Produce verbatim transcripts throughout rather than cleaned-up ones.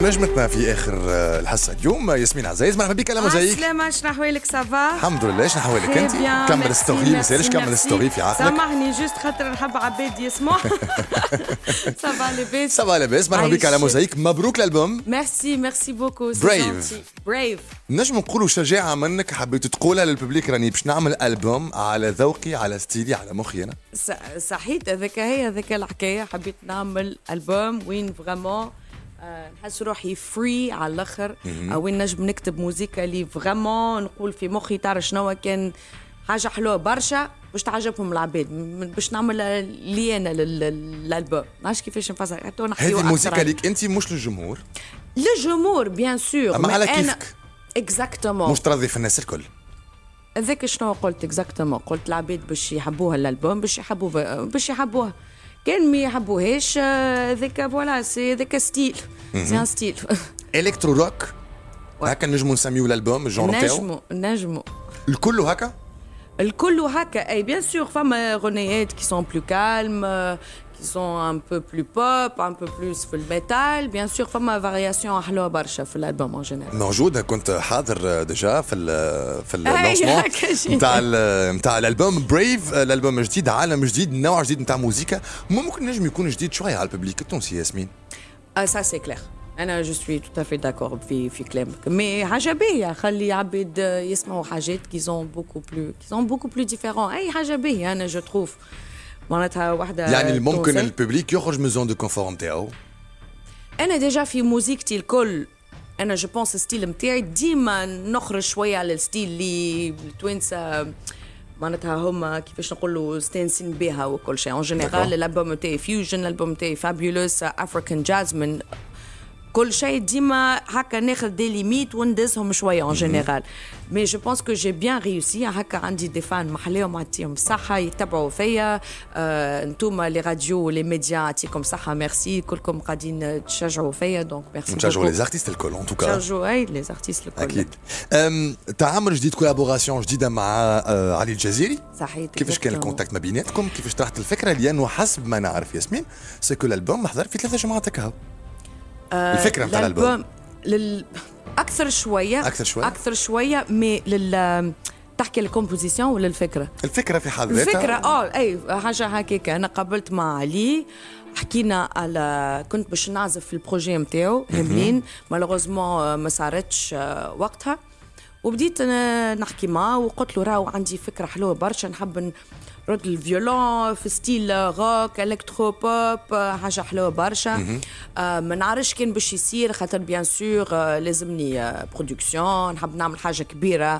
نجمتنا في اخر الحصه اليوم ياسمين عزايز، مرحبا بك على موزايك. سلامة، شنو احوالك؟ سافا الحمد لله. شنو احوالك انت؟ كمل ستوري، ما سالش كمل ستوري في عقلك. سامحني جوست خاطر نحب عباد يسمعوا. سافا لاباس؟ سافا لاباس، مرحبا بك على موزايك، مبروك الالبوم. ميرسي ميرسي بوكو. بريف بريف نجم نقولوا شجاعه منك، حبيت تقولها للببليك راني باش نعمل البوم على ذوقي، على ستيلي، على مخي انا. صحيت، هذاك هي هذاك الحكايه، حبيت نعمل البوم وين فريمون نحس روحي فري على الاخر، وين نجم نكتب موسيقى اللي فريمون نقول في مخي تعرف شنو كان حاجه حلوه برشا باش تعجبهم العباد، باش نعمل لي انا للالبوم. نعرفش كيفاش نفسر. هذه الموسيقى ليك انت مش للجمهور؟ للجمهور بيان سور، اما على كيفك. اكزاكتومون، مش ترضي في الناس الكل. هذاك شنو قلت اكزاكتومون، قلت العباد باش يحبوها الالبوم، باش يحبوا باش يحبوها، كان ما يحبوهاش هذاك فوالا سي هذاك ستيل، سي ان ستيل. الكترو روك هكا نجمو نسميو الالبوم الجونر تاعو؟ نجمو نجمو الكل هكا؟ الكل هكا اي بيان سور. فما غنيات كي سون بلو كالم، qui sont un peu plus pop, un peu plus في الميتال. بيان سور فما فارياسيون حلوه برشا في الالبوم اون جينيرال. موجوده، كنت حاضر ديجا في ال في اللونسمون نتاع نتاع الالبوم بريف، الالبوم جديد، عالم جديد، نوع جديد نتاع موسيقى، ممكن نجم يكون جديد شويه على الببليك التونسي. ياسمين اه سا سي كلير، انا جو سوي تو افي داكور في في كلامك، مي حاجه باهيه، خلي عباد يسمعوا حاجات كي سون بوكو بلو كي سون بوكو بلو ديفيرون. اي حاجه باهيه انا جو تروف معناتها وحده يعني ممكن الببليك يخرج من زون دو كونفور نتاعو. انا ديجا في موسيقتي الكل انا جو بونس ستيل نتاعي ديما نخرج شويه على الستيل اللي التوانسه معناتها هما كيفاش نقولوا ستانسين بها وكل شيء. اون جينيرال الالبوم تاعي فيوجن، الالبوم تاعي فابيولوس، افريكان جازمين، كل شيء ديما هكا ناخذ دي ليميت وندزهم شويه اون جينيرال. مي جو بونس كو جي بيان ريوسي، هكا عندي دي فان محليهم عطيهم صحه يتبعوا فيا. آه، انتوما لي راديو لي ميديا عطيكم صحه، ميرسي كلكم قاعدين تشجعوا فيا، دونك ميرسي. نشجعوا لي زارتيست الكل ان توكا، نشجعوا اي لي زارتيست الكل اكيد. تعامل جديد، كولابوراسيون جديده مع آه علي الجزيري. صحيح. كيفاش كان الكونتاكت ما بيناتكم؟ كيفاش طرحت الفكره؟ لانه حسب ما نعرف ياسمين سكو الالبوم محضر في ثلاثه جمعات هكا. الفكره نتاع الالبوم لل... اكثر شويه اكثر شويه اكثر شويه مي لل تحكي الكومبوزيسيون ولا الفكره؟ الفكره في حد ذاتها. الفكره اه اي حاجه هكاك. انا قابلت مع علي، حكينا على كنت باش نعزف في البروجي نتاعو هملين، مالوغوزمون ما صارتش وقتها، وبديت نحكي معاه وقلت له راهو عندي فكره حلوه برشا، نحب رد الفيولون في ستيل روك الكترو بوب، حاجه حلوه برشا. آه ما نعرفش كان باش يصير، خاطر بيان سور آه لازمني آه برودكسيون، نحب نعمل حاجه كبيره،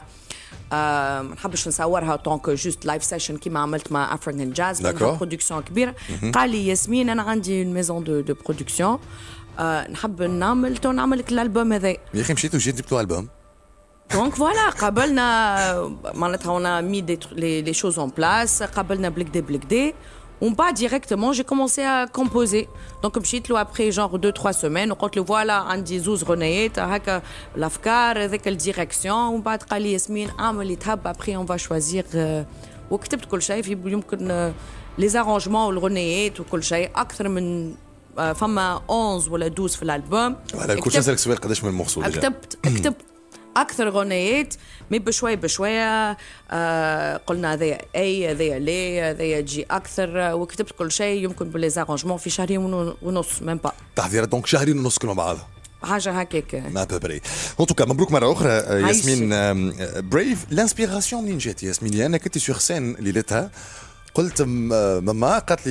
آه ما نحبش نصورها طونك جوست لايف سيشن كيما عملت مع افريكان جاز، برودكسيون كبيره. قال لي ياسمين انا عندي ميزون دو دو برودكسيون، آه نحب نعمل تو نعمل لك الالبوم هذا. يا اخي مشيت وجيت جبت له البوم. دونك فوالا قابلنا معناتها اون مي دي لي شوز اون بلاس، قابلنا بلكدي بلكدي ومن بعد ديريكتومون جي كومونسي ا كومبوزي. دونك مشيت له ابري جونغ دو تخوا سيمين وقلت له فوالا عندي زوز غنيات هكا الافكار هذاك الديريكسيون، ومن بعد قال لي ياسمين اعمل اللي تحب، ابري اون فا شوازير، وكتبت كل شيء في يمكن لي زارونجمون والغنيات وكل شيء اكثر من فما احداش ولا اثنا عشر في الالبوم. فوالا كنت نسالك سؤال قداش من المقصود كتبت كتبت اكثر غنيات، مي بشوي بشويه آه قلنا هذايا اي هذايا لي هذايا جي اكثر، وكتبت كل شيء يمكن بلي زارونجمون في شهرين ونص ميم با تحضيرات. دونك شهرين ونص كل مع بعضها، حاجه هكاك ما ببري. ان توكا مبروك مره اخرى ياسمين. بريف الانسبيراسيون منين جات ياسمين؟ انا كنت سور سين ليلتها قلت ماما قالت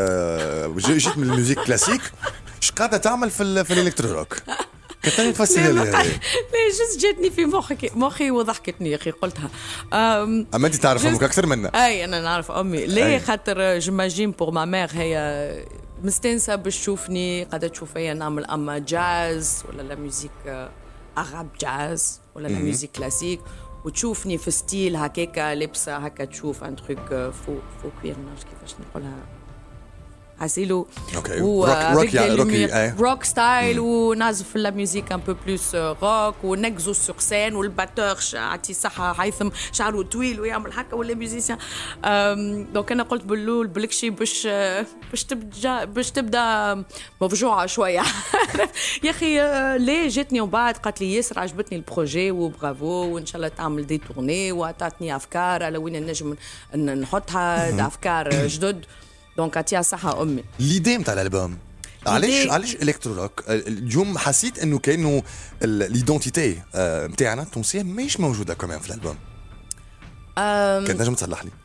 لي جيت من الميوزيك كلاسيك، اش قاعده تعمل في في الالكترو روك؟ كنت نفسر لي لا جست جاتني في مخي مخي وضحكتني يا اخي قلتها. اما انت تعرف امك اكثر منا. اي انا نعرف امي ليه، خاطر جيماجين بور ما مير هي مستانسه باش تشوفني قاعده تشوف فيا نعمل اما جاز ولا لا ميوزيك عرب جاز ولا لا ميوزيك كلاسيك، وتشوفني في ستيل هكاكا لابسه هكا تشوف ان تروك فو فو كوير، مش كيفاش نقولها حاسيلو اوكي و روك روك يعني روكي روك ستايل ونعزف في لا ميوزيك ان بو بلوس روك ونكزو سور سين والباتور عطي صحه هيثم شعره طويل ويعمل هكا ولا ميوزيسيان دونك انا قلت باللول بالكشي باش باش تبدا باش تبدا مفجوعه شويه يا اخي ليه جاتني ومن بعد قالت لي ياسر عجبتني البروجي وبرافو وان شاء الله تعمل دي تورني وعطاتني افكار على وين نجم نحطها افكار جدد دونك عطيها صحة أمي. ليدي نتاع الألبوم علاش علاش الكترو روك؟ اليوم حسيت انه كانه ليدونتيتي نتاعنا التونسيه ماهيش موجوده كمان في الالبوم. كان نجم تصلح لي.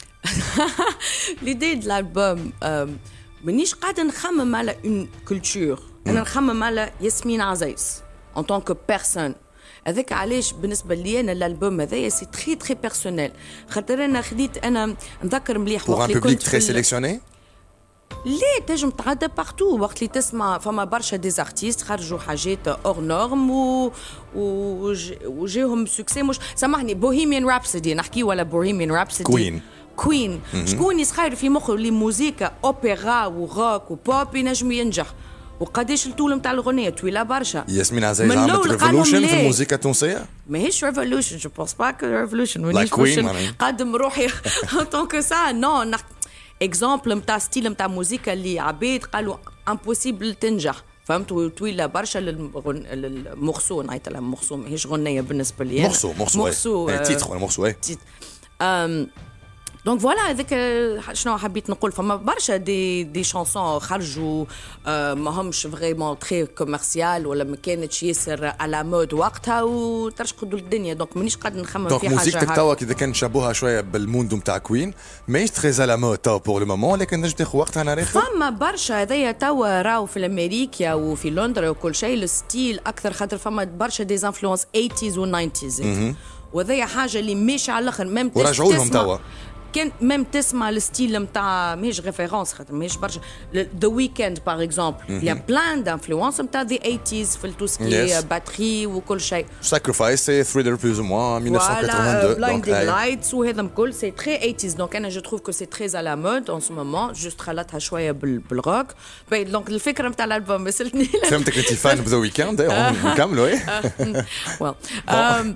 ليدي دو الالبوم مانيش قاعده نخمم على اون كولتور، انا نخمم على ياسمين عزيز ان طون كو بيرسون. هذاك علاش بالنسبه لي انا الالبوم هذايا سي تري تري بيرسونيل، خاطر انا خديت انا نذكر مليح وقت اللي كنت تري سيليكسيوني. ليه تنجم تعدى بارتو وقت اللي تسمع فما برشا ديزارتيست خرجوا حاجات اور نورم و وجاهم سوكسي. مش سامحني بوهيميان رابسودي نحكي ولا بوهيميان رابسودي كوين كوين شكون يسخير في مخه اللي موسيقى اوبرا وروك وبوب ينجم ينجح وقداش الطول نتاع الاغنيه طويله برشا. ياسمين عزيز عملت ريفولوشن في الموسيقى التونسيه؟ ماهيش ريفولوشن جو بونس با كو ريفولوشن مانيش قدم روحي دونك سا نو اكزامبل نتاع ستيل نتاع موسيقى اللي عباد قالوا امبوسيبل تنجح فهمتوا طويله برشا للمغسو نعيط لها مغسو ماهيش غنيه بالنسبه لي مغسو مغسو تيتر ولا مغسو اي دونك فوالا هذاك شنو حبيت نقول فما برشا دي دي شانسون خرجوا ماهمش فريمون تري كوميرسيال ولا ما كانتش ياسر على مود وقتها وترشقدوا الدنيا دونك مانيش قاعد نخمم في حاجه. دونك موسيقتك توا كي كان شابوها شويه بالموندو نتاع كوين ماهيش تري على مود توا بور لو مومون لكن نجم تاخذ وقتها انا راخر. فما برشا هذايا توا راهو في امريكا وفي لندن وكل شيء الستيل اكثر خاطر فما برشا دي انفلونس ثمانينات و90 وهذايا حاجه اللي ماشي على الاخر ميم ورجعوا لهم توا كان ميم تسمع الستيل نتاع ماهيش ريفيرونس خاطر ماهيش برشا ذا ويكند باغ اكزومبل يا بلان دانفلونس نتاع ذا ثمانينات في التوسكي باتري وكل شيء. ساكريفايس سي ثريلر بلوز او موان ألف وتسعمية وثمانية وثمانين بلايندينغ لايتس وهذا الكل سي تري ثمانينات دونك انا جو تروف كو سي تري على مود اون سو مومون جوست خلطها شويه بالروك دونك الفكره نتاع الالبوم وصلتني. فهمتك انت فان بذا ويكند نكملوا ايه ويل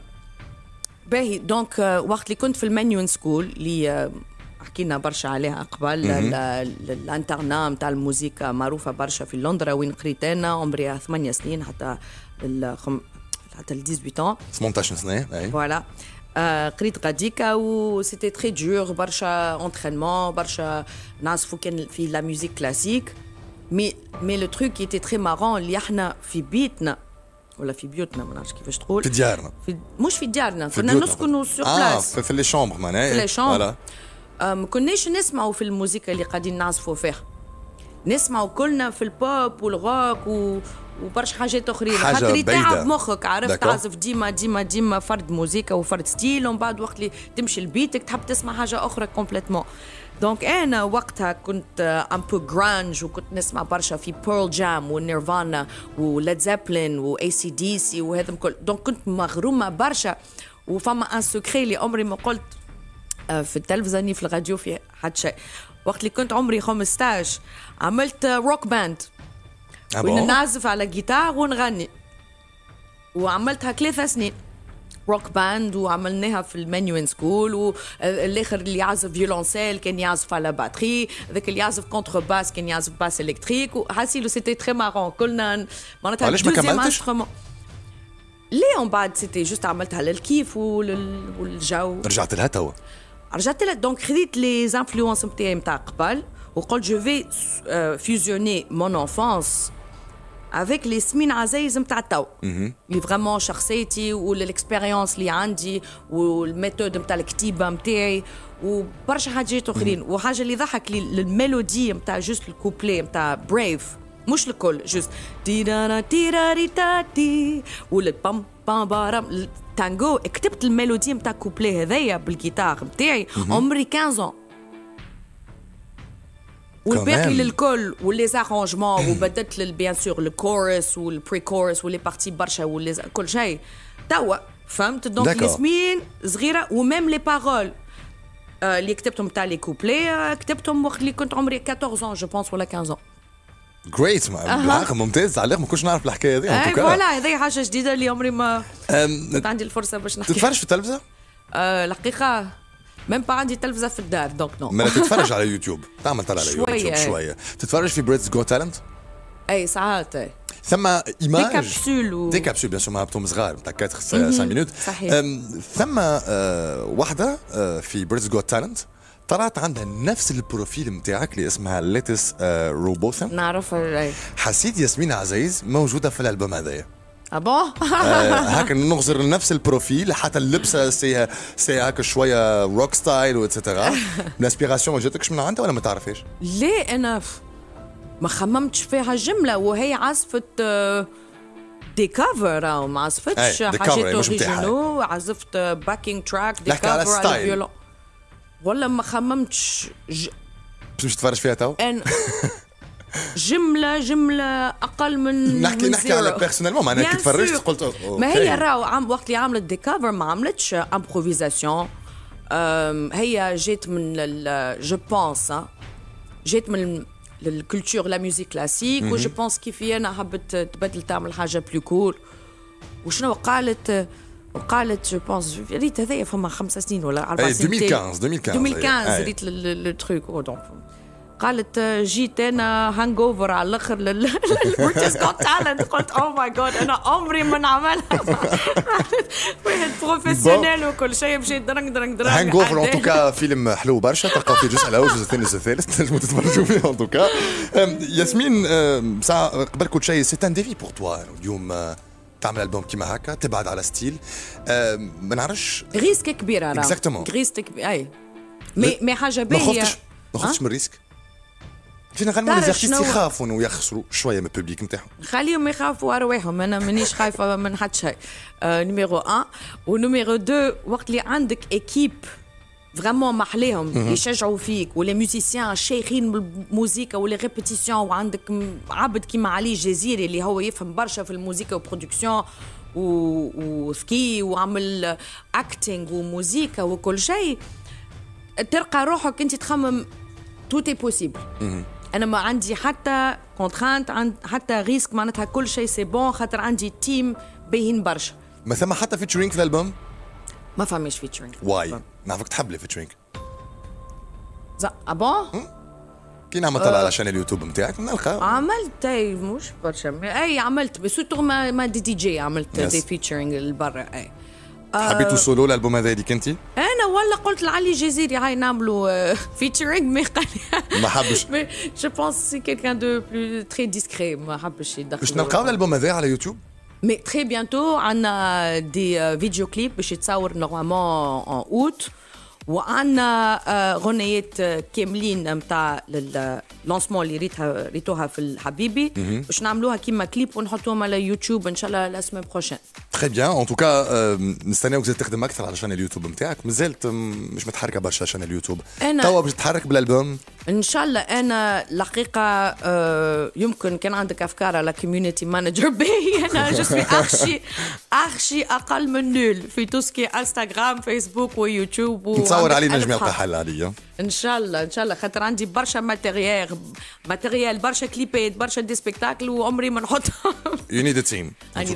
باهي دونك وقت اللي كنت في المانيون سكول اللي حكينا برشا عليها قبل الانترنا نتاع الموسيقى معروفه برشا في لندن وين قريت انا عمري ثمانية سنين حتى الخم... حتى ل ثمانية عشر ثمنطاش سنه اي فوالا آه قريت غاديكا و سيتي تري دور برشا انترينمون برشا نعزفوا كان في لا ميوزيك كلاسيك مي مي لو تروك ايتي تري مارون اللي احنا في بيتنا ولا في بيوتنا ما نعرفش كيفاش تقول في ديارنا في مش في ديارنا كنا نسكنوا سور بلاس اه في لي شامبر معناها في لي شامبر ما كناش نسمعوا في الموسيقى اللي قاعدين نعزفوا فيها نسمعوا كلنا في البوب والروك و... وبرشا حاجات اخرين خاطر يتعب مخك عرفت تعزف ديما ديما ديما فرد موسيقى وفرد ستيل ومن بعد وقت اللي تمشي لبيتك تحب تسمع حاجه اخرى كومبليتمون. دونك انا وقتها كنت ان بو جرانج وكنت نسمع برشا في بيرل جام ونيرفانا وليد زابلين واي سي دي سي وهذا الكل دونك كنت مغرومه برشا وفما ان سكري اللي عمري ما قلت في التلفزيون في الراديو في حد شيء. وقت اللي كنت عمري خمسطاش عملت روك باند وين نعزف على جيتار ونغني وعملتها ثلاثة سنين روك باند وعملناها في المانيوين سكول والاخر اللي يعزف فيولونسيل كان يعزف على باتري ذاك اللي يعزف كونتر باس كان يعزف باس الكتريك وحاسيلو سيتي تري مارون كلنا معناتها علاش ما كملتش؟ ليه من بعد سيتي جوست عملتها للكيف والجو رجعت لها توا رجعت لها دونك خديت لي انفلونس نتاعي نتاع قبل وقلت جو في فيوزيوني مون انفانس avec les سمين عزايز نتاع التو اللي فريمون شخصيتي والاكسبيريونس اللي عندي والميثود نتاع الكتيبه نتاعي وبرشا حاجات اخرين. وحاجه اللي ضحك لي الميلودي نتاع جوست الكوبلي نتاع بريف مش الكل جوست تيرا تيرا تاتي ولا بام بام بارام التانجو كتبت الميلودي نتاع الكوبلي هذايا بالجيتار نتاعي عمري خمسة عشر والباقي للكل ولي زارونجمون وبدلت بيان سور الكورس والبري كورس ولي بارتي برشا ولي كل شيء توا فهمت. دونك ياسمين صغيره وميم لي بارول اللي كتبتهم تاع لي كوبلي كتبتهم وقت اللي كنت عمري أربعطاش جو بونس ولا خمسة عشر جريت بالحق ممتاز. على ما كنتش نعرف الحكايه هذه. اي فوالا هذه حاجه جديده اللي عمري ما كنت عندي الفرصه باش نحكي. تتفرج في التلفزه؟ أه الحقيقه ميم با عندي تلفزه في الدار دونك نو. ما تتفرج على يوتيوب؟ تعمل طلع على يوتيوب شويه. تتفرج في بريتس جو تالنت؟ اي ساعات اي ثم ايماج دي كابسول و... دي كابسول بيان سور مع بتوم صغار نتاع أربعة خمسة مينوت. صحيح. ثم وحده في بريتس جو تالنت طلعت عندها نفس البروفيل نتاعك اللي اسمها ليتس روبوثم. نعرفها. حسيت ياسمين عزيز موجوده في الالبوم هذايا. ابون هاك نغزر نفس البروفيل حتى اللبسه سي سي هاك شويه روك ستايل واتسيتيرا. الانسبيراسيون ما جاتكش من عندها ولا ما تعرفيش؟ ليه انا ما خممتش فيها جمله وهي عزفت دي كافر او ما عزفتش حاجات اوريجينو. عزفت باكينج تراك دي كافر على الفيولون ولا ما خممتش ج... باش تتفرج فيها تو؟ أن... جمله جمله اقل من نحكي من نحكي على بيرسونيلمون انا كي تفرجت قلت أوه. ما هي راهو عم وقت اللي عملت دي كافر ما عملتش امبروفيزاسيون. هي جات من جو بونس جات من الكولتور لا ميوزيك كلاسيك وجو بونس كيف انا حبت تبدل تعمل حاجه بلو كول. وشنو قالت وقالت جو بونس ريت هذايا فما خمس سنين ولا اربع سنين. ألفين وخمسطاش ألفين وخمسطاش ريت لو تروك دونك قالت جيت انا هانج اوفر على الاخر للبريتش جوت تالنت. قلت او ماي جاد انا عمري ما نعملها. واحد بروفيسيونيل وكل شيء مشيت درنج درنج درنج. هانج اوفر ان توكا فيلم حلو برشا تلقاو فيه الجزء الاول الجزء الثاني الجزء الثالث تنجموا تتفرجوا فيه ان توكا. ياسمين ساعه قبل كل شيء سي ان ديفي بور توا اليوم تعمل البوم كيما هكا تبعد على ستيل ما نعرفش ريسك كبيره راه اكزاكتومون ريسك كبير. اي مي مي حاجه باهيه. ما خفتش ما خفتش من الريسك. جينيرالمون لي زارتيست يخافوا انه يخسروا شويه من البوبليك نتاعهم. خليهم يخافوا ارواحهم. انا مانيش خايفه من حد شيء. آه نيميرو واحد ونيميرو اثنين وقت اللي عندك ايكيب فريمون محليهم يشجعوا فيك ولي ميوزيسيان شيخين بالموسيقى ولي ريبيتيسيون وعندك عبد كيما علي جزيري اللي هو يفهم برشا في الموسيقى وبرودكسيون وسكي وعمل اكتينغ وموسيقى وكل شيء تلقى روحك انت تخمم توت اي بوسيبل. انا ما عندي حتى كونترانت عند حتى ريسك معناتها كل شيء سي بون خاطر عندي تيم باهين برشا. ما ثم حتى فيتشرينج في الالبوم؟ ما فماش فيتشرينج. واي؟ نعرفك تحب لي فيتشرينج. زا ابون؟ كي نعمل طلع على شان اليوتيوب نتاعك نلقى عملت اي مش برشا اي عملت بس سورتو ما, ما دي دي جي عملت دي فيتشرينج لبرا. اي حبيتوا سولو الالبوم هذا هذيك انت؟ انا ولا قلت لعلي جزيري هاي نعملوا فيتشرينج مي قال ما حبش. مي جو بونس سي كيلكان دو بلو تري ديسكري ما حبش يدخل. باش نلقاو الالبوم هذا على يوتيوب؟ مي تري بيانتو عندنا دي فيديو كليب باش يتصور نورمالمون ان اوت وعندنا غنيات كاملين نتاع اللونسمون اللي ريتها ريتوها في الحبيبي باش نعملوها كيما كليب ونحطوهم على يوتيوب ان شاء الله لا سيمين بروشين. تري بيان ان توكا نستناوك تزيد تخدم اكثر على شان اليوتيوب نتاعك. مازالت مش متحركه برشا شان اليوتيوب توا باش تتحرك بالالبوم ان شاء الله. انا الحقيقه يمكن كان عندك افكار على كوميونيتي مانجر باهي. انا جو سوي ارشي ارشي اقل من نول في توسكي انستغرام فيسبوك ويوتيوب نتصور علينا نجم نلقى حل عليا ان شاء الله ان شاء الله خاطر عندي برشا ماتيريال ماتيريال برشا كليبات برشا دي سبيكتاكل وعمري ما نحطهم. يو نيد ا تيم.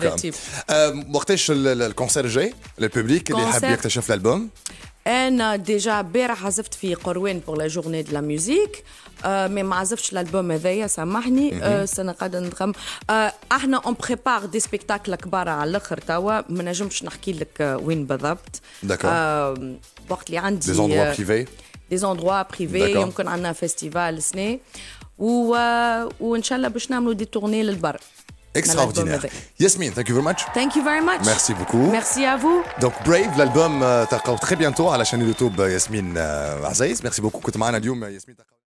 وقتاش الكونسير الجاي للبوبليك اللي حاب يكتشف الالبوم؟ انا ديجا امبارح عزفت في قروان بور لا جورني دو لا ميوزيك مي ما عزفتش الالبوم هذايا سامحني. السنه قاعده نخم احنا اون بريبار دي سبيكتاكل كبار على الاخر توا ما نجمش نحكي لك وين بالضبط. داكور. وقت اللي عندي دي زوندروا بريفي دي زوندروا بريفي يمكن عندنا فيستيفال سنه و... وان شاء الله باش نعملوا دي تورني للبر. Extraordinaire. Yasmine, thank you very much. Thank you very much. Merci beaucoup. Merci à vous. Donc Brave, l'album تلقاوه très bientôt على chaîne YouTube Yasmine Azaïz. Merci beaucoup كنت معنا اليوم ياسمين.